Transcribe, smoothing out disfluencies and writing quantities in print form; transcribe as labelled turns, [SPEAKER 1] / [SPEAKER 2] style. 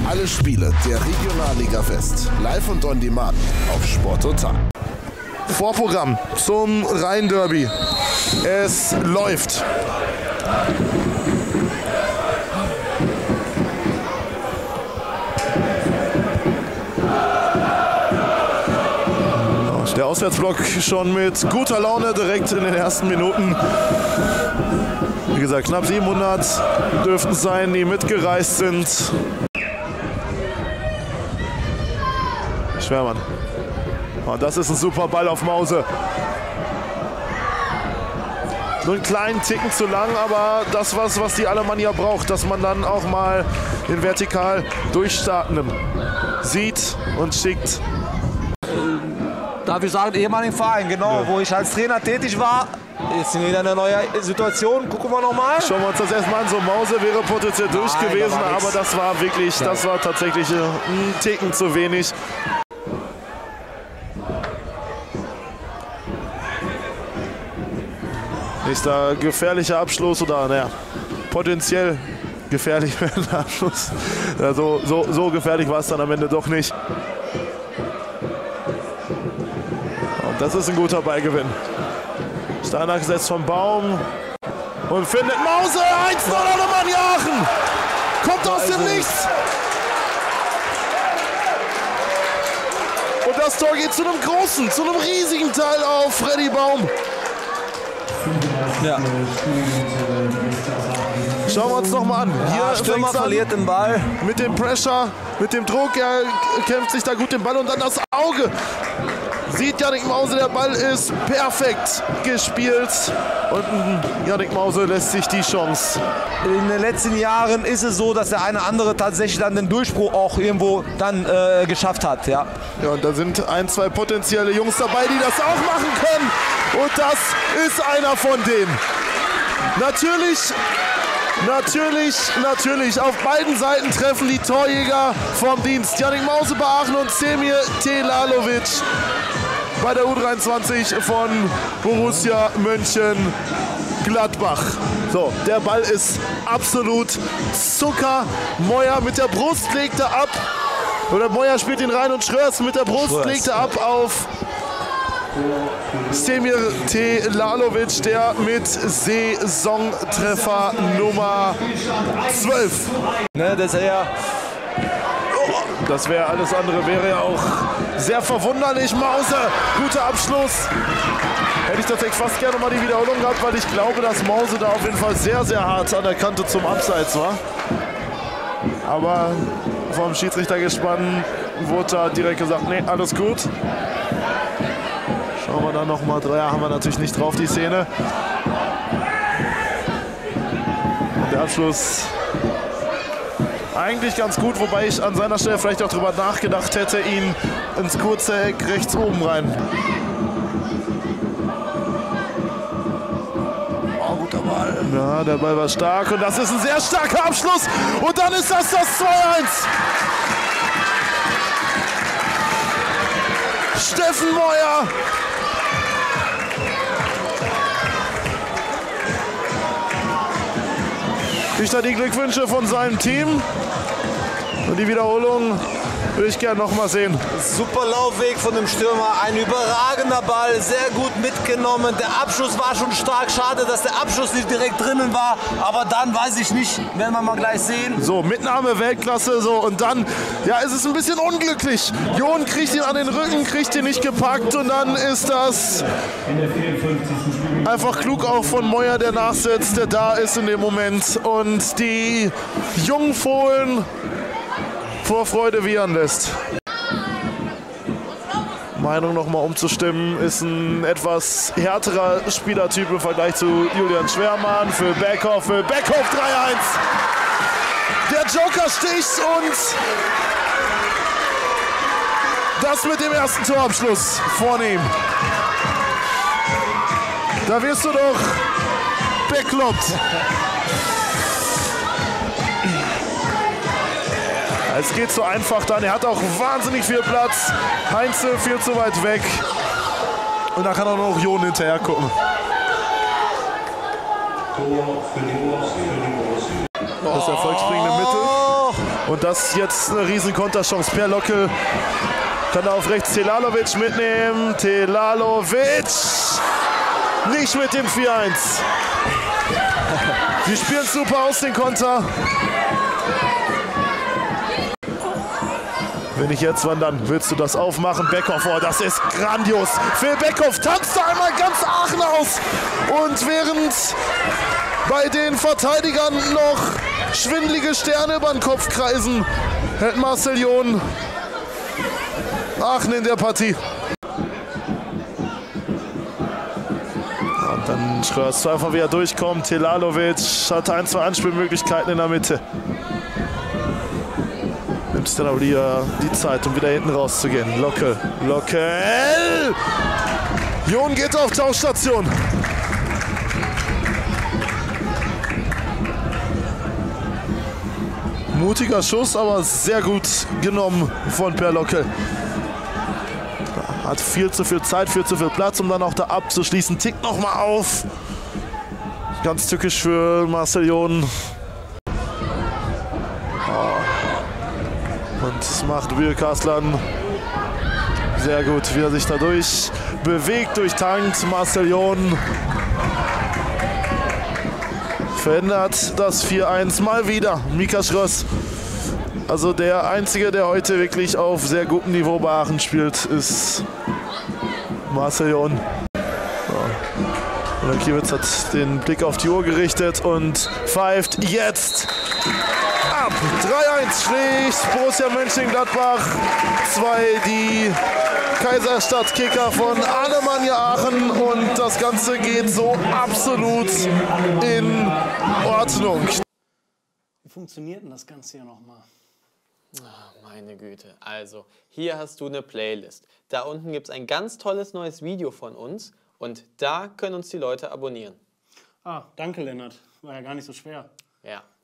[SPEAKER 1] Alle Spiele der Regionalliga West live und on demand auf Sport Total. Vorprogramm zum Rhein-Derby. Es läuft. Der Auswärtsblock schon mit guter Laune direkt in den ersten Minuten. Wie gesagt, knapp 700 dürften es sein, die mitgereist sind. Schwermann. Und das ist ein super Ball auf Mause. Nur einen kleinen Ticken zu lang, aber das was die Alemannia braucht, dass man dann auch mal den vertikal Durchstartenden sieht und schickt.
[SPEAKER 2] Darf ich sagen, ehemaligen Verein, genau, ja, wo ich als Trainer tätig war. Jetzt sind wir wieder in einer neuen Situation. Gucken wir nochmal.
[SPEAKER 1] Schauen wir uns das erstmal an. So, Mause wäre potenziell durch gewesen, aber das war wirklich, das war tatsächlich ein Ticken zu wenig. Nächster gefährlicher Abschluss oder naja, potenziell gefährlicher Abschluss. Ja, so gefährlich war es dann am Ende doch nicht. Und das ist ein guter Ballgewinn. Steinach setzt vom Baum und findet Mause. 1-0 Alemannia Aachen. Kommt aus dem Nichts. Und das Tor geht zu einem großen, zu einem riesigen Teil auf Freddy Baum.
[SPEAKER 2] Ja.
[SPEAKER 1] Schauen wir uns noch mal an. Hier
[SPEAKER 2] Stürmer verliert den Ball.
[SPEAKER 1] Mit dem Pressure, mit dem Druck. Er kämpft sich da gut den Ball und dann das Auge. Sieht Yannick Mause, der Ball ist perfekt gespielt. Und Yannick Mause lässt sich die Chance.
[SPEAKER 2] In den letzten Jahren ist es so, dass der eine oder andere tatsächlich dann den Durchbruch auch irgendwo dann geschafft hat. Ja.
[SPEAKER 1] Ja, und da sind ein, zwei potenzielle Jungs dabei, die das auch machen können. Und das ist einer von denen. Natürlich, auf beiden Seiten treffen die Torjäger vom Dienst. Yannick Mause bei Aachen und Semir Telalovic bei der U23 von Borussia Mönchengladbach. So, der Ball ist absolut Zucker. Meuer mit der Brust legt er ab. Oder Meuer spielt ihn rein und Schröers mit der Brust legt er ab auf Semir Telalovic, der mit Saisontreffer Nummer 12.
[SPEAKER 2] Ne,
[SPEAKER 1] das wäre alles andere, wäre ja auch sehr verwunderlich. Mause, guter Abschluss. Hätte ich tatsächlich fast gerne mal die Wiederholung gehabt, weil ich glaube, dass Mause da auf jeden Fall sehr, sehr hart an der Kante zum Abseits war. Aber vom Schiedsrichter gespannt wurde da direkt gesagt, nee, alles gut. Schauen wir dann nochmal, Dreier haben wir natürlich nicht drauf, die Szene. Und der Abschluss eigentlich ganz gut, wobei ich an seiner Stelle vielleicht auch drüber nachgedacht hätte, ihn ins kurze Eck rechts oben rein. Oh, guter Ball. Ja, der Ball war stark und das ist ein sehr starker Abschluss. Und dann ist das 2-1. Steffen Meuer. Ich da die Glückwünsche von seinem Team. Und die Wiederholung würde ich gerne noch mal sehen.
[SPEAKER 2] Super Laufweg von dem Stürmer, ein überragender Ball, sehr gut mitgenommen. Der Abschluss war schon stark, schade, dass der Abschluss nicht direkt drinnen war. Aber dann weiß ich nicht, werden wir mal gleich sehen.
[SPEAKER 1] So, Mitnahme, Weltklasse, so und dann, ja, es ist ein bisschen unglücklich. Jon kriegt ihn an den Rücken, kriegt ihn nicht gepackt und dann ist das einfach klug auch von Meuer, der nachsetzt, der da ist in dem Moment und die jungen Fohlen vor Freude wiehern lässt. Meinung nochmal umzustimmen, ist ein etwas härterer Spielertyp im Vergleich zu Julian Schwermann. Für Beckhoff 3-1. Der Joker sticht und das mit dem ersten Torabschluss vornehm. Da wirst du doch bekloppt. Es geht so einfach dann. Er hat auch wahnsinnig viel Platz. Heinze viel zu weit weg. Und da kann auch noch Jon hinterher gucken. Das ist der Volksspringende Mitte. Und das jetzt eine riesen Konterchance. Perlockel kann auf rechts Telalovic mitnehmen. Telalovic nicht mit dem 4-1. Die spielen super aus den Konter. Wenn ich jetzt wandern, willst du das aufmachen? Beckhoff, oh, das ist grandios. Phil Beckhoff tanzt da einmal ganz Aachen aus. Und während bei den Verteidigern noch schwindelige Sterne über den Kopf kreisen, hält Marcel John Aachen in der Partie. Und dann Schröers einfach wieder durchkommt. Telalovic hat 1, 2 Anspielmöglichkeiten in der Mitte. Nimmt sich dann aber die Zeit, um wieder hinten rauszugehen. Lockel. John geht auf Tauschstation. Mutiger Schuss, aber sehr gut genommen von Perlockel. Hat viel zu viel Zeit, viel zu viel Platz, um dann auch da abzuschließen. Tickt nochmal auf. Ganz tückisch für Marcel John. Und das macht Will Kaslan sehr gut, wie er sich dadurch bewegt, durchtankt. Marcel John verändert das 4-1 mal wieder. Mika Schröers, also der Einzige, der heute wirklich auf sehr gutem Niveau bei Aachen spielt, ist Marcel John. Und Kiewitz hat den Blick auf die Uhr gerichtet und pfeift jetzt ab. 3-1 schlägt Borussia Mönchengladbach 2 die Kaiserstadt-Kicker von Alemannia Aachen und das Ganze geht so absolut in Ordnung.
[SPEAKER 3] Wie funktioniert denn das Ganze hier nochmal?
[SPEAKER 4] Ach, meine Güte. Also, hier hast du eine Playlist. Da unten gibt es ein ganz tolles neues Video von uns und da können uns die Leute abonnieren.
[SPEAKER 3] Ah, danke Lennart. War ja gar nicht so schwer.
[SPEAKER 4] Ja.